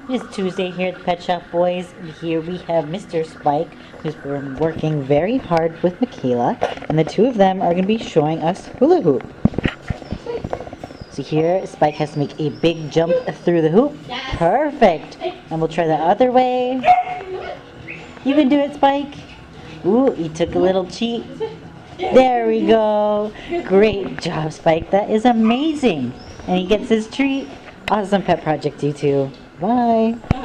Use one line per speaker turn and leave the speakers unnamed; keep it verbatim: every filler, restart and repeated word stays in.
It's Tuesday here at the Pet Shop Boys. Here we have Mister Spike, who's been working very hard with Michaela, and the two of them are going to be showing us hula hoop. So here, Spike has to make a big jump through the hoop. Perfect! And we'll try the other way. You can do it, Spike. Ooh, he took a little cheat. There we go. Great job, Spike. That is amazing. And he gets his treat. Awesome pet project, you two. Bye.